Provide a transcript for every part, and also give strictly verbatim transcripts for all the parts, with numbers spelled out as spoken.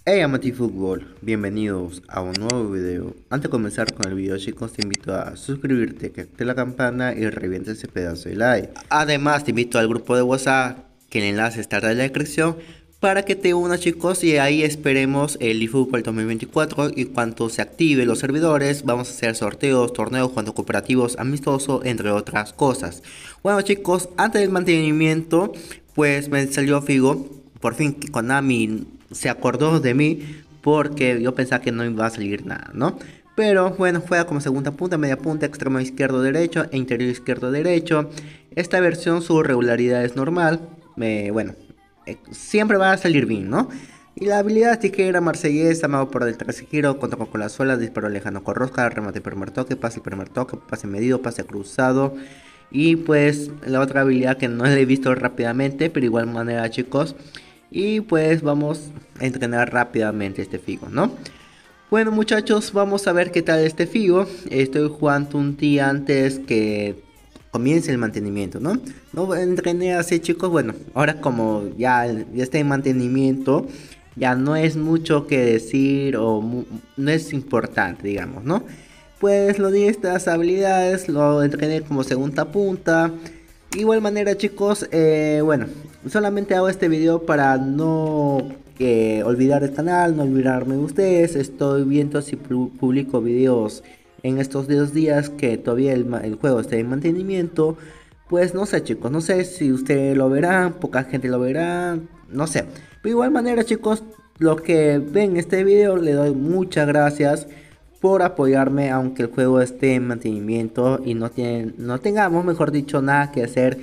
Hey Amati Fútbol, bienvenidos a un nuevo video. Antes de comenzar con el video, chicos, te invito a suscribirte, que active la campana y reviente ese pedazo de like. Además, te invito al grupo de WhatsApp, que el enlace estará en la descripción, para que te unas, chicos, y ahí esperemos el eFootball dos mil veinticuatro. Y cuando se active los servidores, vamos a hacer sorteos, torneos, juegos cooperativos, amistosos, entre otras cosas. Bueno, chicos, antes del mantenimiento, pues me salió Figo. Por fin que Konami se acordó de mí, porque yo pensaba que no iba a salir nada, ¿no? Pero bueno, juega como segunda punta, media punta, extremo izquierdo derecho e interior izquierdo derecho. Esta versión su regularidad es normal. Eh, bueno, eh, siempre va a salir bien, ¿no? Y la habilidad tijera marsellesa, mago por detrás y giro, contra con la suela, disparo lejano con rosca, remate primer toque, pase el primer toque, pase medido, pase cruzado. Y pues la otra habilidad que no le he visto rápidamente, pero igual manera, chicos. Y pues vamos a entrenar rápidamente este Figo, ¿no? Bueno, muchachos, vamos a ver qué tal este Figo. Estoy jugando un día antes que comience el mantenimiento, ¿no? No entrené así, chicos. Bueno, ahora como ya, ya está en mantenimiento, ya no es mucho que decir o no es importante, digamos, ¿no? Pues lo di estas habilidades, lo entrené como segunda punta. Igual manera, chicos, eh, bueno, solamente hago este video para no eh, olvidar el canal, no olvidarme de ustedes. Estoy viendo si pu- publico videos en estos dos días que todavía el, ma- el juego está en mantenimiento. Pues no sé, chicos, no sé si ustedes lo verán, poca gente lo verá, no sé. Pero igual manera, chicos, los que ven este video le doy muchas gracias por apoyarme, aunque el juego esté en mantenimiento y no, tienen, no tengamos, mejor dicho, nada que hacer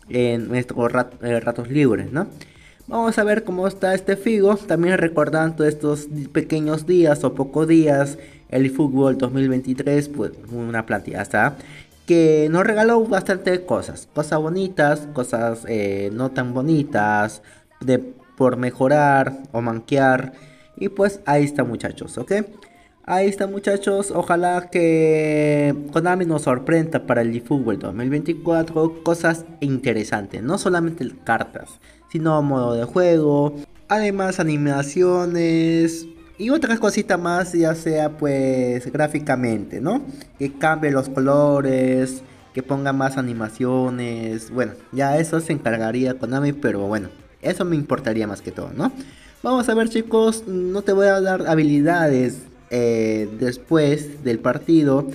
en nuestros rat- eh, ratos libres, ¿no? Vamos a ver cómo está este Figo, también recordando estos pequeños días o pocos días, el eFootball dos mil veintitrés, pues una plantillaza que nos regaló bastante cosas, cosas bonitas, cosas eh, no tan bonitas, de por mejorar o manquear, y pues ahí está, muchachos, ¿ok? Ahí está, muchachos, ojalá que Konami nos sorprenda para el eFootball dos mil veinticuatro, cosas interesantes, no solamente cartas, sino modo de juego, además animaciones y otras cositas más, ya sea pues gráficamente, ¿no? Que cambie los colores, que ponga más animaciones, bueno, ya eso se encargaría Konami, pero bueno, eso me importaría más que todo, ¿no? Vamos a ver, chicos, no te voy a dar habilidades eh, después del partido,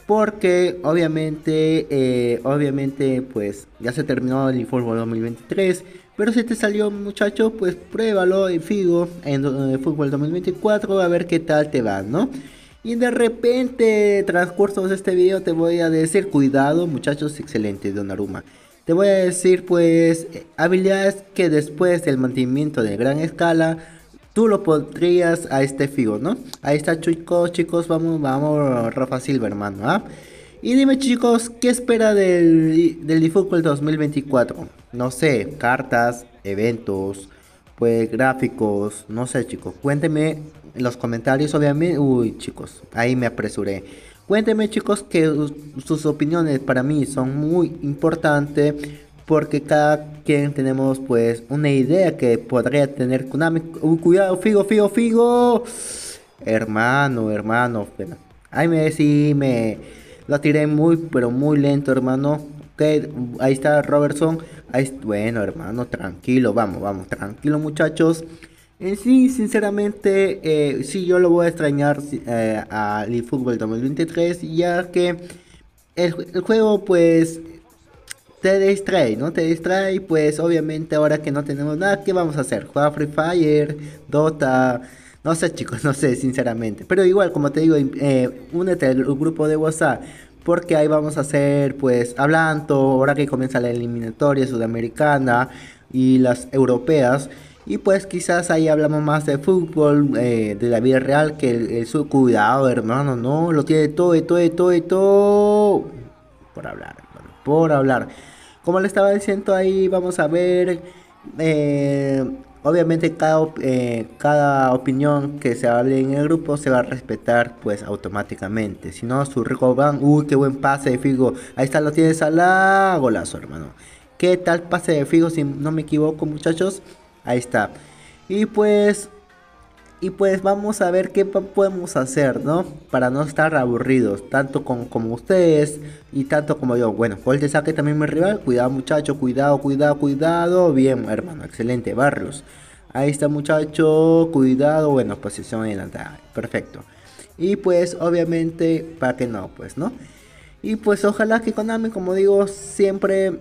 porque obviamente, eh, obviamente, pues ya se terminó el informe dos mil veintitrés. Pero si te salió, muchacho, pues pruébalo en Figo en eh, Fútbol dos mil veinticuatro, a ver qué tal te va, ¿no? Y de repente, transcurso de este video, te voy a decir, cuidado, muchachos, excelente, Donnarumma. Te voy a decir, pues, eh, habilidades que después del mantenimiento de gran escala, tú lo podrías a este Figo, ¿no? Ahí está, chicos, chicos, vamos, vamos, Rafa Silva, hermano, ¿ah? Y dime, chicos, ¿qué espera del, del eFootball dos mil veinticuatro? No sé, cartas, eventos, pues gráficos, no sé, chicos. Cuéntenme en los comentarios, obviamente. Uy, chicos, ahí me apresuré. Cuéntenme, chicos, que us- sus opiniones para mí son muy importantes, porque cada quien tenemos pues una idea que podría tener Konami. Uy, cuidado, Figo, Figo, Figo. Hermano, hermano. Bueno, ahí me sí me lo tiré muy, pero muy lento, hermano. Ok, ahí está Robertson. Ahí, es- bueno, hermano, tranquilo, vamos, vamos, tranquilo, muchachos. En sí, sinceramente, eh, sí, yo lo voy a extrañar si- eh, al eFootball dos mil veintitrés, ya que el, jue- el juego, pues, te distrae, ¿no? Te distrae, pues, obviamente, ahora que no tenemos nada, ¿qué vamos a hacer? Jugar Free Fire, Dota, no sé, chicos, no sé, sinceramente. Pero igual, como te digo, eh, únete al gru- grupo de WhatsApp, porque ahí vamos a hacer, pues, hablando, ahora que comienza la eliminatoria sudamericana y las europeas. Y pues quizás ahí hablamos más de fútbol, eh, de la vida real, que el, el su cuidado, hermano, no, lo tiene todo y todo y todo y todo. Por hablar, hermano, por hablar. Como le estaba diciendo ahí, vamos a ver. eh, Obviamente cada, op- eh, cada opinión que se hable en el grupo se va a respetar pues automáticamente. Si no, su rico van, uy, qué buen pase de Figo. Ahí está, lo tienes a la golazo, hermano. ¿Qué tal pase de Figo si no me equivoco, muchachos? Ahí está. Y pues Y pues vamos a ver qué pa- podemos hacer, ¿no? Para no estar aburridos, tanto con, como ustedes y tanto como yo. Bueno, gol de saque también mi rival. Cuidado muchacho, cuidado, cuidado, cuidado. Bien, hermano, excelente. Barrios. Ahí está muchacho, cuidado. Bueno, posición adelantada. Perfecto. Y pues obviamente, ¿para qué no? Pues, ¿no? Y pues ojalá que Konami, como digo, siempre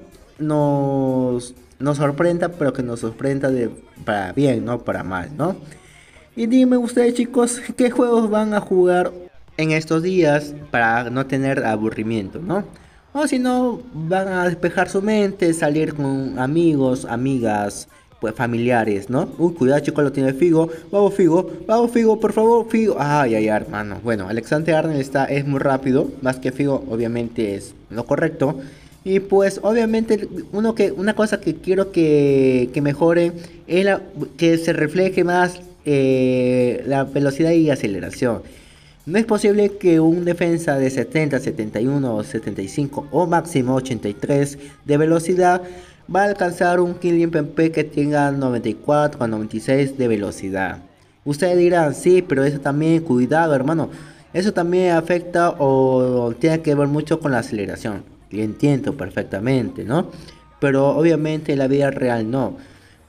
nos, nos sorprenda, pero que nos sorprenda de, para bien, no para mal, ¿no? Y dime ustedes chicos, ¿qué juegos van a jugar en estos días para no tener aburrimiento, ¿no? O si no, van a despejar su mente, salir con amigos, amigas, pues familiares, ¿no? Uy, cuidado chicos, lo tiene Figo. Vamos Figo, vamos Figo, por favor, Figo. Ay, ay, ay, hermano. Bueno, Alexander Arnold está, es muy rápido, más que Figo, obviamente es lo correcto. Y pues obviamente uno que, una cosa que quiero que, que mejore es la, que se refleje más eh, la velocidad y aceleración. No es posible que un defensa de setenta, setenta y uno, setenta y cinco o máximo ochenta y tres de velocidad va a alcanzar un Kylian Mbappé que tenga noventa y cuatro a noventa y seis de velocidad. Ustedes dirán, sí, pero eso también, cuidado hermano, eso también afecta o tiene que ver mucho con la aceleración. Y entiendo perfectamente, ¿no? Pero obviamente en la vida real no.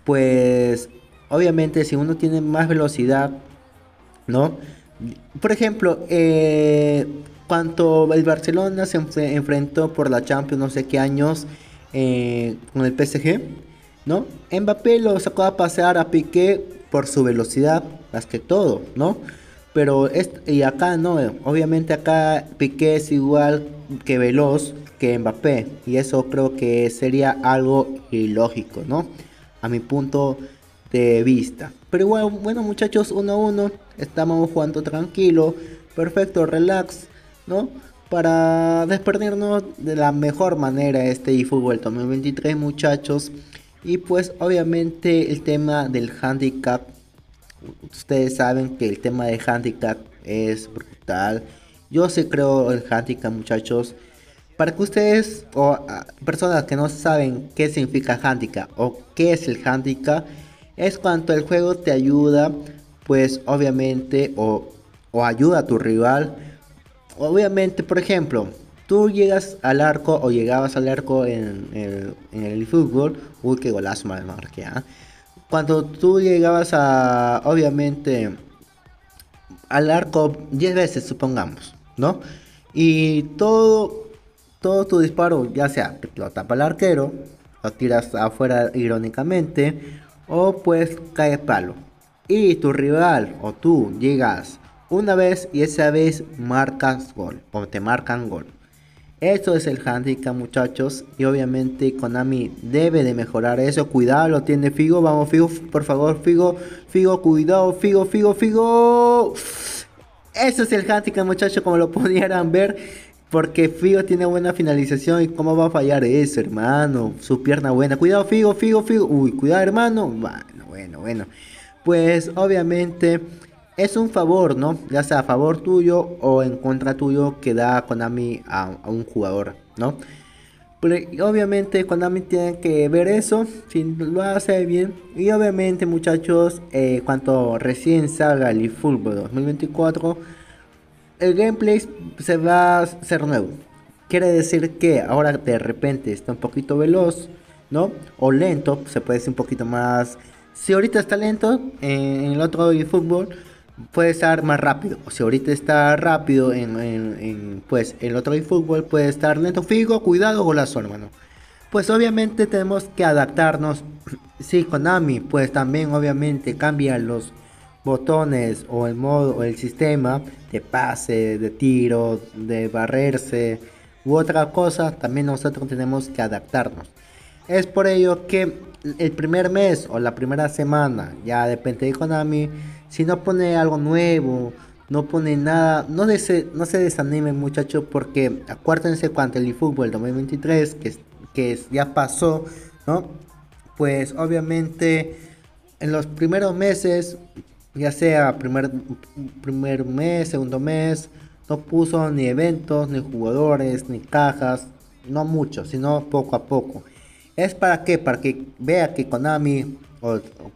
Pues obviamente si uno tiene más velocidad, ¿no? Por ejemplo, eh, cuando el Barcelona se enfre- enfrentó por la Champions no sé qué años eh, con el P S G, ¿no? Mbappé lo sacó a pasear a Piqué por su velocidad, más que todo, ¿no? Pero es, y acá no, eh, obviamente acá Piqué es igual que veloz que Mbappé, y eso creo que sería algo ilógico, ¿no? A mi punto de vista. Pero igual, bueno muchachos, uno a uno, estamos jugando tranquilo, perfecto, relax, ¿no? Para despedirnos de la mejor manera este eFootball dos mil veintitrés muchachos. Y pues obviamente el tema del handicap, ustedes saben que el tema del handicap es brutal. Yo sí creo el handicap muchachos. Para que ustedes o ah, personas que no saben qué significa handicap o qué es el handicap, es cuando el juego te ayuda, pues obviamente, o, o ayuda a tu rival. Obviamente, por ejemplo, tú llegas al arco o llegabas al arco en, el- en el fútbol. Uy, qué golazo me marqué, ¿ah? Cuando tú llegabas a, obviamente, al arco diez veces, supongamos, ¿no? Y todo, todo tu disparo, ya sea que lo tapa el arquero, lo tiras afuera irónicamente, o pues cae palo. Y tu rival o tú llegas una vez y esa vez marcas gol o te marcan gol. Eso es el handicap muchachos y obviamente Konami debe de mejorar eso. Cuidado, lo tiene Figo, vamos Figo, por favor Figo, Figo, cuidado, Figo, Figo, Figo. Eso es el handicap muchachos, como lo pudieran ver, porque Figo tiene buena finalización y cómo va a fallar eso hermano, su pierna buena. Cuidado Figo, Figo, Figo, uy, cuidado hermano. Bueno, bueno, bueno. Pues obviamente es un favor, ¿no? Ya sea a favor tuyo o en contra tuyo que da Konami a, a un jugador, ¿no? Pero obviamente Konami tiene que ver eso, si lo hace bien. Y obviamente muchachos, eh, cuando recién salga el eFootball dos mil veinticuatro, el gameplay se va a ser nuevo. Quiere decir que ahora de repente está un poquito veloz, ¿no? O lento, se puede decir un poquito más. Si ahorita está lento eh, en el otro eFootball, puede estar más rápido. O si ahorita está rápido en, en- en, pues el otro eFootball puede estar lento. Figo, cuidado, golazo, hermano. Pues obviamente tenemos que adaptarnos. Sí, Konami, pues también obviamente cambia los botones o el modo o el sistema de pase, de tiro, de barrerse u otra cosa. También nosotros tenemos que adaptarnos. Es por ello que el primer mes o la primera semana, ya depende de Konami, si no pone algo nuevo, no pone nada, no, dese- no se desanimen muchachos, porque acuérdense cuando el eFootball dos mil veintitrés, que, es- que es- ya pasó, ¿no? Pues obviamente en los primeros meses, ya sea primer, primer mes, segundo mes, no puso ni eventos, ni jugadores, ni cajas, no mucho, sino poco a poco. ¿Es para qué? Para que vea que Konami o, o que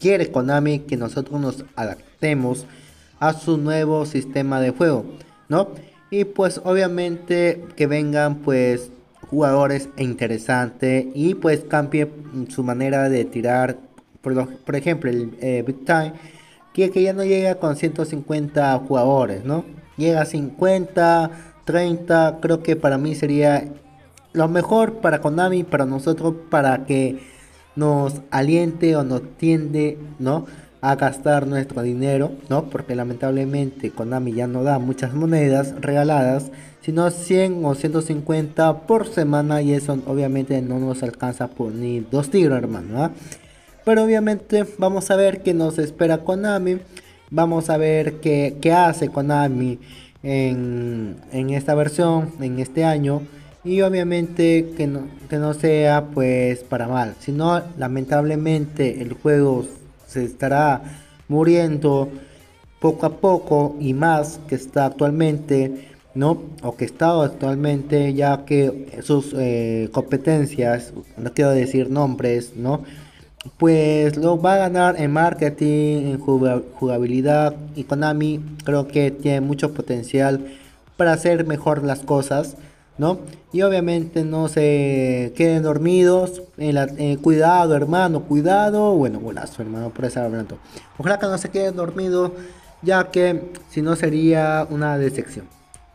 quiere Konami que nosotros nos adaptemos a su nuevo sistema de juego, ¿no? Y pues obviamente que vengan pues jugadores interesantes y pues cambie su manera de tirar. Por, lo- por ejemplo, el eh, Big Time, que, que ya no llega con ciento cincuenta jugadores, ¿no? Llega a cincuenta, treinta, creo que para mí sería lo mejor para Konami, para nosotros, para que nos aliente o nos tiende, ¿no? A gastar nuestro dinero, ¿no? Porque lamentablemente Konami ya no da muchas monedas regaladas, sino cien o ciento cincuenta por semana, y eso obviamente no nos alcanza por ni dos tiros, hermano, ¿ah? Pero obviamente vamos a ver qué nos espera Konami. Vamos a ver qué, qué hace Konami en, en esta versión, en este año. Y obviamente que no, que no sea pues para mal. Si no, lamentablemente el juego se estará muriendo poco a poco y más que está actualmente, ¿no? O que está actualmente, ya que sus eh, competencias, no quiero decir nombres, ¿no? Pues lo va a ganar en marketing, en juga- jugabilidad, y Konami creo que tiene mucho potencial para hacer mejor las cosas, ¿no? Y obviamente no se queden dormidos, en la, eh, cuidado hermano, cuidado, bueno, golazo hermano, por estar hablando. Ojalá que no se queden dormidos, ya que si no sería una decepción.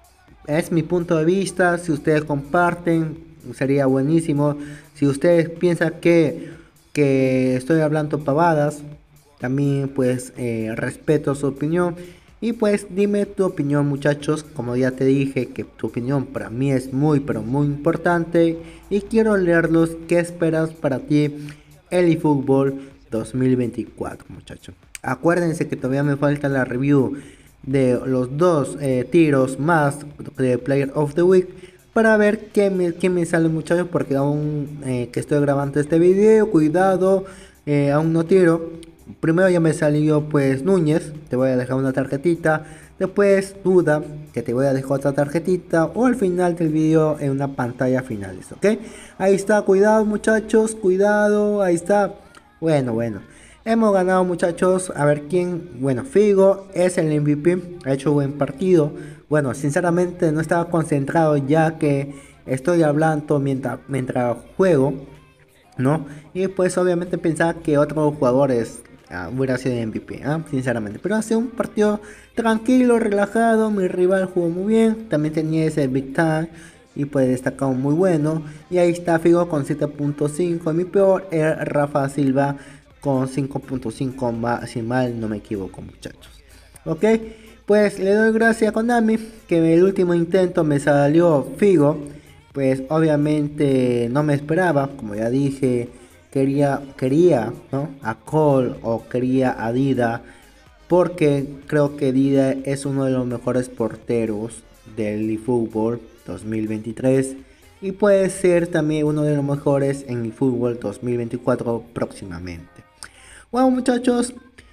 Es mi punto de vista. Si ustedes comparten, sería buenísimo. Si ustedes piensan que, que estoy hablando pavadas, también pues eh, respeto su opinión. Y pues dime tu opinión, muchachos. Como ya te dije que tu opinión para mí es muy pero muy importante. Y quiero leerlos. ¿Qué esperas para ti el eFootball dos mil veinticuatro, muchachos? Acuérdense que todavía me falta la review de los dos eh, tiros más de Player of the Week, para ver qué me, qué me sale, muchachos, porque aún eh, que estoy grabando este video, cuidado, eh, aún no tiro. Primero ya me salió pues Núñez, te voy a dejar una tarjetita. Después Duda, que te voy a dejar otra tarjetita, o al final del video en una pantalla finales, ¿ok? Ahí está, cuidado muchachos, cuidado, ahí está. Bueno, bueno. Hemos ganado, muchachos. A ver quién. Bueno, Figo es el M V P. Ha hecho buen partido. Bueno, sinceramente no estaba concentrado, ya que estoy hablando mientras, mientras juego, ¿no? Y pues obviamente pensaba que otros jugadores ah, hubiera sido M V P, ¿ah? Sinceramente. Pero hace un partido tranquilo, relajado. Mi rival jugó muy bien. También tenía ese Big Time y pues destacado muy bueno. Y ahí está Figo con siete punto cinco. Mi peor es Rafa Silva con cinco punto cinco, si mal no me equivoco, muchachos. Ok, pues le doy gracias a Konami, que el último intento me salió Figo. Pues obviamente no me esperaba, como ya dije, quería, quería, ¿no? A Cole o quería a Dida, porque creo que Dida es uno de los mejores porteros del eFootball dos mil veintitrés. Y puede ser también uno de los mejores en el fútbol dos mil veinticuatro próximamente. Bueno, muchachos,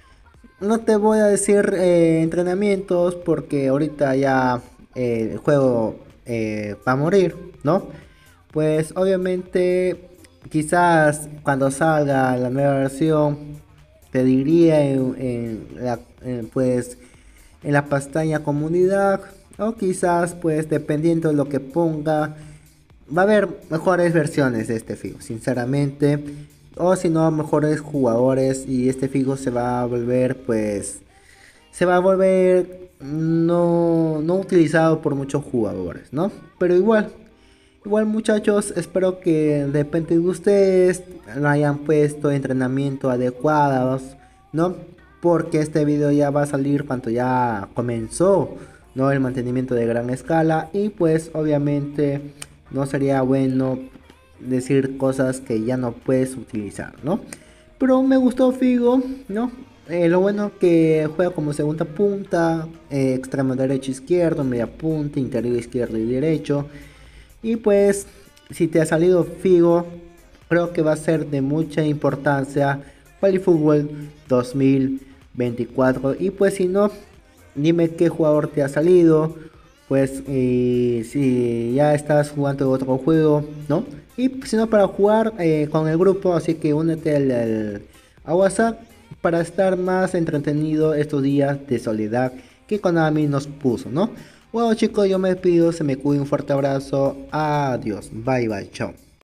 no te voy a decir eh, entrenamientos, porque ahorita ya eh, el juego eh, va a morir, ¿no? Pues obviamente quizás cuando salga la nueva versión te diría en, en la, en, pues en la pestaña comunidad, o quizás pues dependiendo de lo que ponga va a haber mejores versiones de este Figo, sinceramente. O si no, mejores jugadores. Y este Figo se va a volver, pues. Se va a volver no, no utilizado por muchos jugadores, ¿no? Pero igual. Igual, muchachos, espero que de repente de ustedes hayan puesto entrenamiento adecuados, ¿no? Porque este video ya va a salir cuando ya comenzó, ¿no? El mantenimiento de gran escala. Y pues obviamente no sería bueno decir cosas que ya no puedes utilizar, ¿no? Pero me gustó Figo, ¿no? Eh, lo bueno que juega como segunda punta, eh, extremo derecho, izquierdo, media punta, interior izquierdo y derecho. Y pues si te ha salido Figo, creo que va a ser de mucha importancia para el fútbol dos mil veinticuatro. Y pues si no, dime qué jugador te ha salido. Pues eh, si ya estás jugando otro juego, ¿no? Y si no, para jugar eh, con el grupo, así que únete al, al- a WhatsApp para estar más entretenido estos días de soledad que Konami nos puso, ¿no? Bueno chicos, yo me despido, se me cuida, un fuerte abrazo, adiós, bye bye, chao.